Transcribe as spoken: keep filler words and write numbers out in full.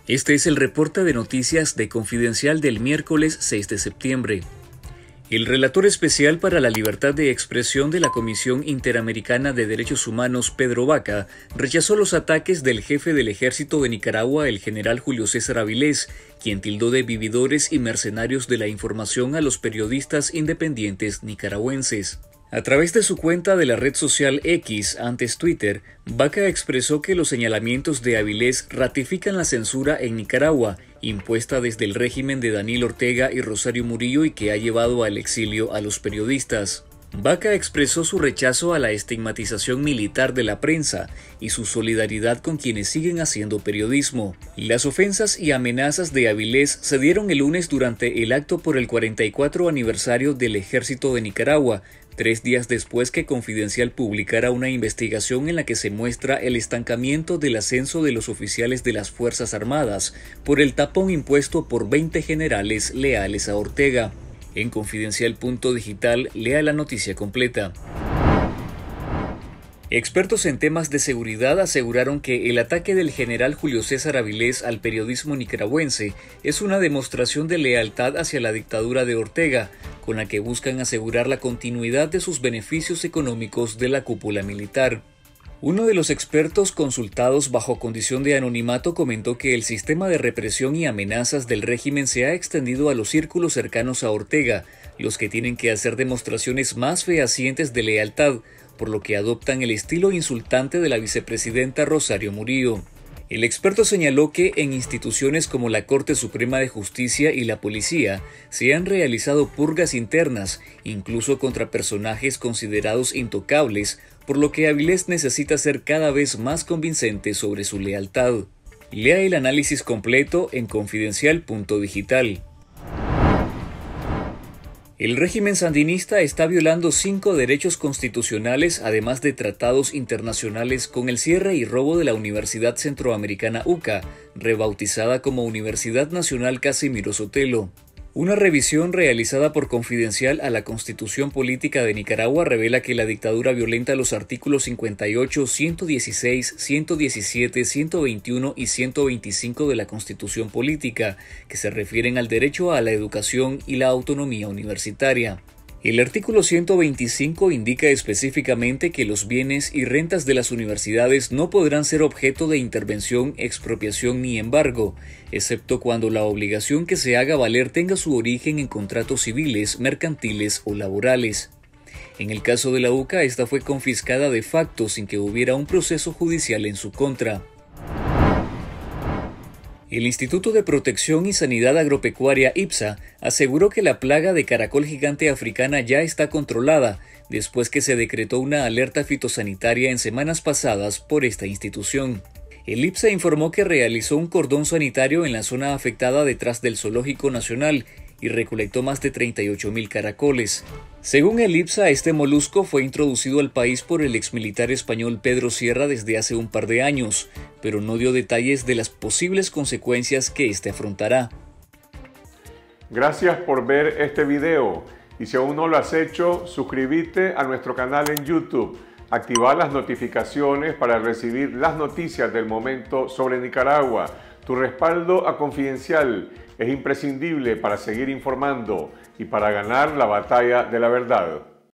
Este es el reporte de noticias de Confidencial del miércoles seis de septiembre. El relator especial para la libertad de expresión de la Comisión Interamericana de Derechos Humanos, Pedro Vaca, rechazó los ataques del jefe del ejército de Nicaragua, el general Julio César Avilés, quien tildó de vividores y mercenarios de la información a los periodistas independientes nicaragüenses. A través de su cuenta de la red social X, antes Twitter, Vaca expresó que los señalamientos de Avilés ratifican la censura en Nicaragua, impuesta desde el régimen de Daniel Ortega y Rosario Murillo y que ha llevado al exilio a los periodistas. Vaca expresó su rechazo a la estigmatización militar de la prensa y su solidaridad con quienes siguen haciendo periodismo. Las ofensas y amenazas de Avilés se dieron el lunes durante el acto por el cuarenta y cuatro aniversario del Ejército de Nicaragua, tres días después que Confidencial publicara una investigación en la que se muestra el estancamiento del ascenso de los oficiales de las Fuerzas Armadas por el tapón impuesto por veinte generales leales a Ortega. En Confidencial punto digital, lea la noticia completa. Expertos en temas de seguridad aseguraron que el ataque del general Julio César Avilés al periodismo nicaragüense es una demostración de lealtad hacia la dictadura de Ortega, con la que buscan asegurar la continuidad de sus beneficios económicos de la cúpula militar. Uno de los expertos consultados bajo condición de anonimato comentó que el sistema de represión y amenazas del régimen se ha extendido a los círculos cercanos a Ortega, los que tienen que hacer demostraciones más fehacientes de lealtad, por lo que adoptan el estilo insultante de la vicepresidenta Rosario Murillo. El experto señaló que en instituciones como la Corte Suprema de Justicia y la Policía se han realizado purgas internas, incluso contra personajes considerados intocables, por lo que Avilés necesita ser cada vez más convincente sobre su lealtad. Lea el análisis completo en Confidencial punto digital. El régimen sandinista está violando cinco derechos constitucionales, además de tratados internacionales, con el cierre y robo de la Universidad Centroamericana U C A, rebautizada como Universidad Nacional Casimiro Sotelo. Una revisión realizada por Confidencial a la Constitución Política de Nicaragua revela que la dictadura violenta los artículos cincuenta y ocho, ciento dieciséis, ciento diecisiete, ciento veintiuno y ciento veinticinco de la Constitución Política, que se refieren al derecho a la educación y la autonomía universitaria. El artículo ciento veinticinco indica específicamente que los bienes y rentas de las universidades no podrán ser objeto de intervención, expropiación ni embargo, excepto cuando la obligación que se haga valer tenga su origen en contratos civiles, mercantiles o laborales. En el caso de la U C A, esta fue confiscada de facto sin que hubiera un proceso judicial en su contra. El Instituto de Protección y Sanidad Agropecuaria IPSA aseguró que la plaga de caracol gigante africana ya está controlada, después que se decretó una alerta fitosanitaria en semanas pasadas por esta institución. El IPSA informó que realizó un cordón sanitario en la zona afectada detrás del Zoológico Nacional y recolectó más de treinta y ocho mil caracoles. Según el IPSA, este molusco fue introducido al país por el exmilitar español Pedro Sierra desde hace un par de años, pero no dio detalles de las posibles consecuencias que este afrontará. Gracias por ver este video y si aún no lo has hecho, suscríbete a nuestro canal en YouTube, activar las notificaciones para recibir las noticias del momento sobre Nicaragua. Tu respaldo a Confidencial es imprescindible para seguir informando y para ganar la batalla de la verdad.